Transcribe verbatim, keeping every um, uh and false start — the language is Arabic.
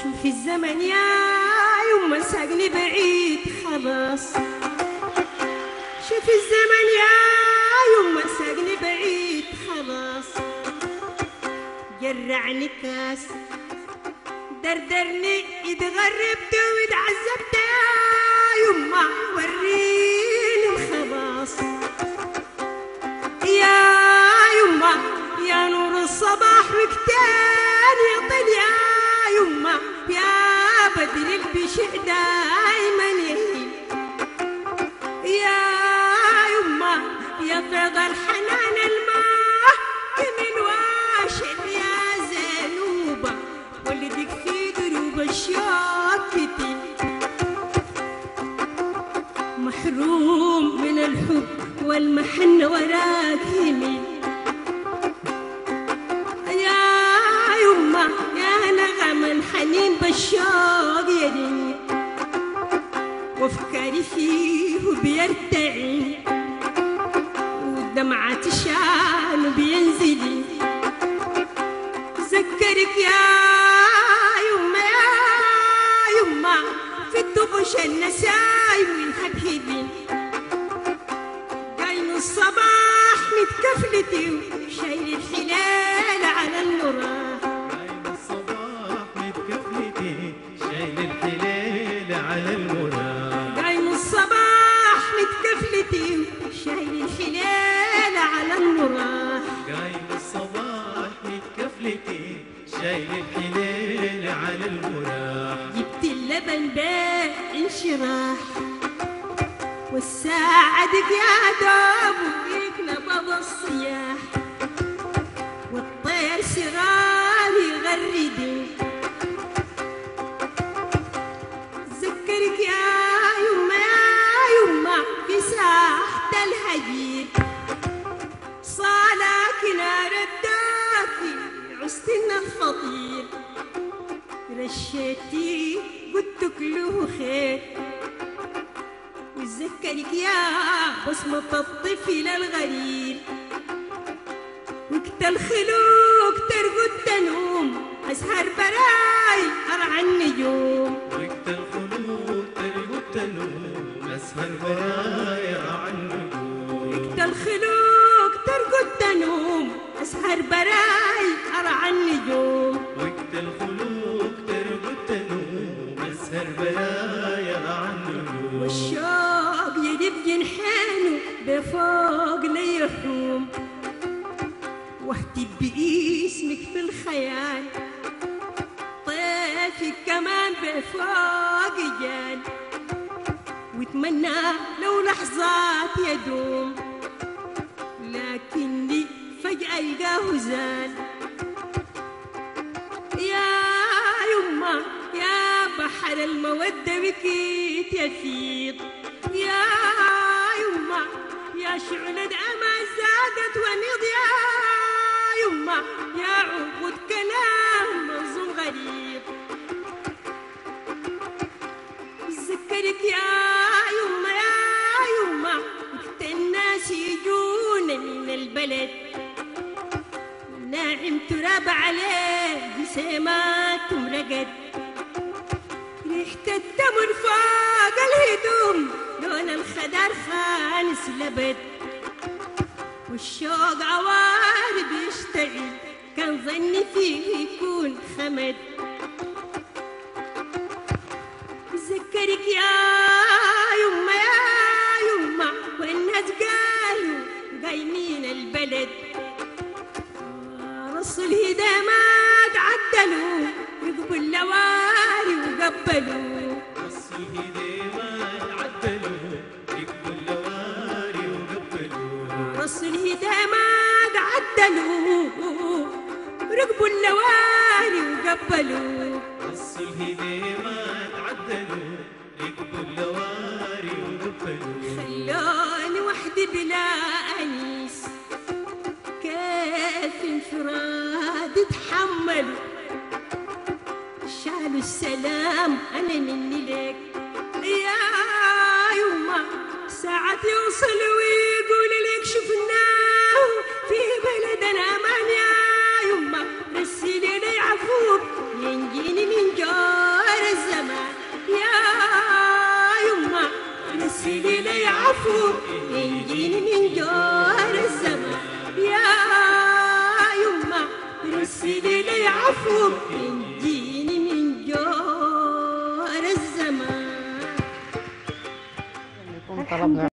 شوفي الزمن يا يما ساقني بعيد خلاص، شوفي الزمن يا يما ساقني بعيد خلاص، جرعني كاس دردرني اتغربت واتعذبت يا يما وريني الخلاص. يا يما يا نور الصباح وقتين يطل يا يما يا بدر البشع دايما يهيل، يا يما يا فيض الحنان الماء من واشل يا زينوبة ولدك في دروب الشوق كتير، محروم من الحب والمحن وراك يمين. يا يما يا نغم الحنين بالشوق يدي وافكاري فيه بيرتعي ودمعة شان بينزلي، ذكرك يا يما يا يما في الدبش النسايم والهبهبين، قايم الصباح متكفلتي وشايل الحلال على المراح، قايم الصباح متكفلتي شايل الحلال على المراح، قايم الصباح متكفلتي وشايل الحلال على المراح، قايم الصباح متكفلتي شايل الحلال على المراح، جبت اللبن باء انشراح وساعدك يا دوب وفيك نبض الصياح والطير سراري يغردي، ذكرك يا يما يا يما في ساحة الهجير، صالك نار الدافي عستنا الفطير، رشيتي قلتك له خير، وذكرك يا بصمة الطفل الغرير، وقت الخلوق ترقد تنوم أسهر براي أرعى النجوم، وقت الخلوق ترقد تنوم أسهر براي أرعى النجوم، وقت الخلوق ترقد تنوم أسهر براي أرعى النجوم، وقت الخلوق ترقد تنوم أسهر براي أرعى النجوم، والشوق يدب جنحانه بفوق ليحوم، واهتف باسمك في الخيال طيفك كمان بفوق جال، واتمنى لو لحظات يدوم لكني فجأة يلقاه زال. يا يما يا بحر المودة بكيت يفيض، يا يما يا شعلة أمان زادت ونض، يا يما يا عقود كلام منظوم غريب، ذكرك يا يما يا يما وقت الناس يجون من البلد ناعم تراب عليه جسيمات مرقد، ريحة التمر فوق الهدوم لون الخدر خانس لبد، والشوق عوارب يشتعل كان ظني فيه يكون خمد، ذكرك يا يما يا يما والناس قالوا قايمين البلد رصوا الهدامات عدلوا ركبوا اللواري وقبلوا، رصوا الهدامات عدلوا ركبوا اللواري وقبلوا، رصوا الهدامات عدلوا ركبوا اللواري وقبلوا، رصوا الهدامات عدلوا ركبوا اللواري وقبلوا، خلوني وحدي بلا أنيس كيف انفراد اتحملوا، شالوا السلام أنا مني لك يا يما ساعة يوصل ويقول لك شفناه في بلدنا أمان، يا يما رسلي لي عفوك ينجيني من جوع عفو ينجيني من جوار الزمان يا يما رسلي لي عفو ينجيني من جوار الزمان. طلبنا